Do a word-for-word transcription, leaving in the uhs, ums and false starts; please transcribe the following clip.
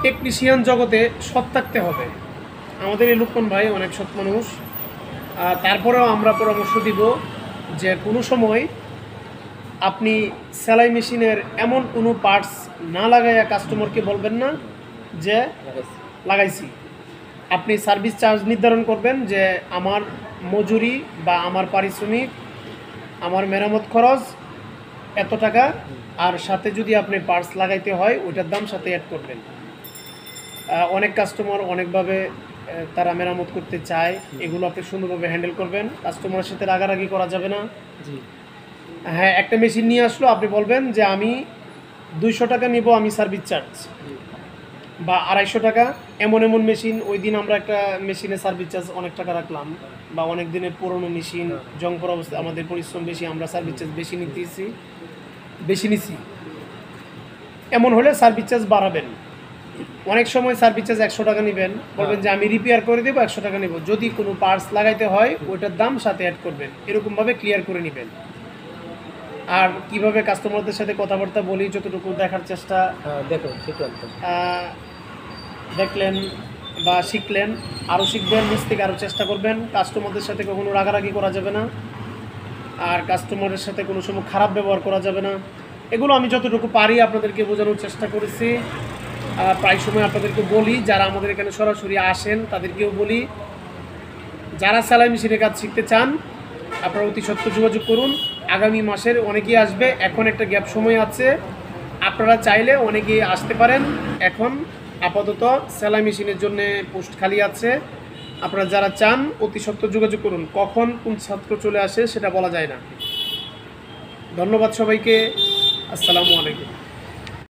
Technician জগতে সৎ থাকতে হবে। আমাদের এই লুকমান ভাই অনেক সৎ মানুষ। তারপরেও আমরা পরামর্শ দিব যে কোনো সময় আপনি সেলাই মেশিনের এমন কোনো পার্টস না লাগাইয়া কাস্টমারকে বলবেন না যে লাগাইছি। আপনি সার্ভিস চার্জ নির্ধারণ করবেন যে আমার মজুরি বা আমার পারিশ্রমিক, আমার মেরামত খরচ এত টাকা, আর সাথে যদি আপনি পার্টস লাগাইতে হয় ওইটার দাম সাথে অ্যাড করবেন। অনেক কাস্টমার অনেকভাবে তারা মেরামত করতে চায়, এগুলো আপনি সুন্দরভাবে হ্যান্ডেল করবেন। কাস্টমারের সাথে রাগারাগি করা যাবে না। জি হ্যাঁ, একটা মেশিন নিয়ে আসলো, আপনি বলবেন যে আমি দুইশো টাকা নিব আমি সার্ভিস চার্জ, বা আড়াইশো টাকা। এমন এমন মেশিন, ওই দিন আমরা একটা মেশিনের সার্ভিস চার্জ অনেক টাকা রাখলাম, বা অনেক দিনের পুরনো মেশিন, জং পড়া অবস্থা, আমাদের পরিশ্রম বেশি, আমরা সার্ভিস চার্জ বেশি নিতেছি বেশি নিছি এমন হলে সার্ভিস চার্জ বাড়াবেন। অনেক সময় সার্ভিস চার্জ একশো টাকা নেবেন, বলবেন যে আমি রিপেয়ার করে দেবো একশো টাকা নেব, যদি কোনো পার্টস লাগাইতে হয় ওইটার দাম সাথে অ্যাড করবেন। এরকমভাবে ক্লিয়ার করে নেবেন। আর কিভাবে কাস্টমারদের সাথে কথাবার্তা বলি যতটুকু দেখার চেষ্টা দেখুন দেখলেন বা শিখলেন, আরও শিখবেন, নিজ থেকে আরও চেষ্টা করবেন। কাস্টমারদের সাথে কখনো রাগারাগি করা যাবে না, আর কাস্টমারের সাথে কোনো সময় খারাপ ব্যবহার করা যাবে না। এগুলো আমি যতটুকু পারি আপনাদেরকে বোঝানোর চেষ্টা করেছি। প্রায় সময় আপনাদেরকে বলি, যারা আমাদের এখানে সরাসরি আসেন তাদেরকেও বলি, যারা সেলাই মেশিনের কাজ শিখতে চান আপনারা অতি সত্ত্বর যোগাযোগ করুন। আগামী মাসের অনেকেই আসবে, এখন একটা গ্যাপ সময় আছে, আপনারা চাইলে অনেকেই আসতে পারেন। এখন আপাতত সেলাই মেশিনের জন্য পোস্ট খালি আছে, আপনারা যারা চান অতি সত্ত্বর যোগাযোগ করুন। কখন কোন ছাত্র চলে আসে সেটা বলা যায় না। ধন্যবাদ সবাইকে, আসসালামু আলাইকুম।